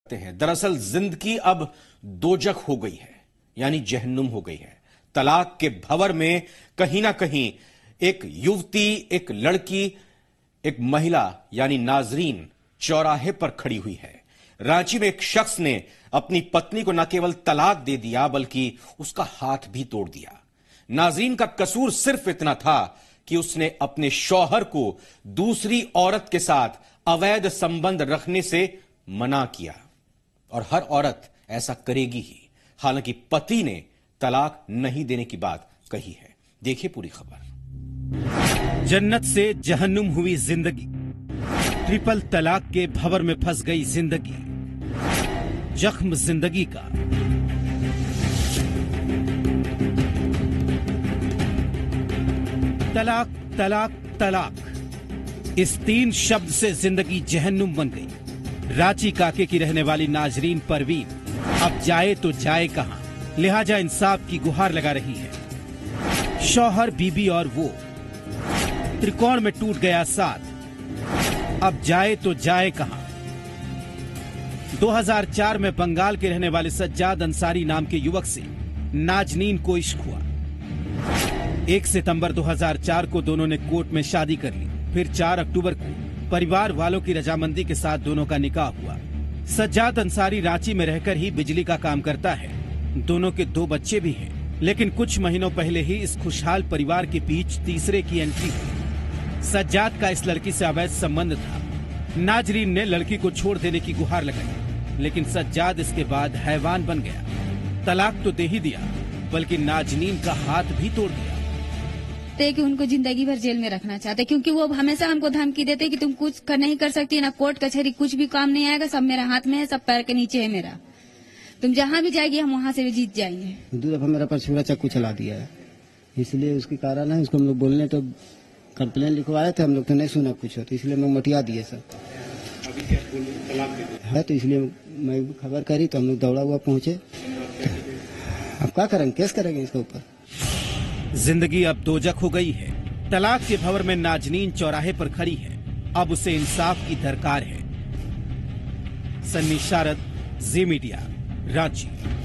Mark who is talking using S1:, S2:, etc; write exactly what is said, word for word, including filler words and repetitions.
S1: हैं। दरअसल जिंदगी अब दोजख हो गई है, यानी जहन्नुम हो गई है। तलाक के भंवर में कहीं ना कहीं एक युवती, एक लड़की, एक महिला यानी नाजरीन चौराहे पर खड़ी हुई है। रांची में एक शख्स ने अपनी पत्नी को न केवल तलाक दे दिया बल्कि उसका हाथ भी तोड़ दिया। नाजरीन का कसूर सिर्फ इतना था कि उसने अपने शौहर को दूसरी औरत के साथ अवैध संबंध रखने से मना किया, और हर औरत ऐसा करेगी ही। हालांकि पति ने तलाक नहीं देने की बात कही है। देखिए पूरी खबर।
S2: जन्नत से जहन्नुम हुई जिंदगी, ट्रिपल तलाक के भंवर में फंस गई जिंदगी, जख्म जिंदगी का। तलाक तलाक तलाक, इस तीन शब्द से जिंदगी जहन्नुम बन गई। रांची काके की रहने वाली नाजरीन परवीन अब जाए तो जाए कहां, लिहाजा इंसाफ की गुहार लगा रही है। शौहर, बीबी और वो, त्रिकोण में टूट गया साथ, अब जाए तो जाए कहां। दो हज़ार चार में बंगाल के रहने वाले सज्जाद अंसारी नाम के युवक से नाजनीन को इश्क हुआ। एक सितंबर दो हज़ार चार को दोनों ने कोर्ट में शादी कर ली। फिर चार अक्टूबर को परिवार वालों की रजामंदी के साथ दोनों का निकाह हुआ। सज्जाद अंसारी रांची में रहकर ही बिजली का काम करता है। दोनों के दो बच्चे भी हैं, लेकिन कुछ महीनों पहले ही इस खुशहाल परिवार के बीच तीसरे की एंट्री हुई। सज्जाद का इस लड़की से अवैध संबंध था। नाजरीन ने लड़की को छोड़ देने की गुहार लगाई, लेकिन सज्जाद इसके बाद हैवान बन गया। तलाक तो दे ही दिया, बल्कि नाजनीन का हाथ भी तोड़ दिया।
S3: कि उनको जिंदगी भर जेल में रखना चाहते, क्योंकि वो हमेशा हमको धमकी देते कि तुम कुछ कर नहीं कर सकती, ना कोर्ट कचहरी कुछ भी काम नहीं आएगा, सब मेरा हाथ में है, सब पैर के नीचे है मेरा, तुम जहाँ भी जाएगी हम वहाँ से भी जीत जाएंगे।
S4: दो दफा मेरा पर छुरा चाकू चला दिया है, इसलिए उसके कारण है। उसको हम लोग बोलने तो कंप्लेन लिखवाए थे, हम लोग तो नहीं सुना कुछ हो, तो इसलिए हम लोग मटिया दिए सब है। तो इसलिए मैं खबर करी तो हम लोग दौड़ा हुआ पहुंचे। अब क्या करेंगे, केस करेंगे इसके ऊपर।
S2: जिंदगी अब दोजख हो गई है। तलाक के भंवर में नाजनीन चौराहे पर खड़ी है। अब उसे इंसाफ की दरकार है। सन्नी शारद, जी मीडिया, रांची।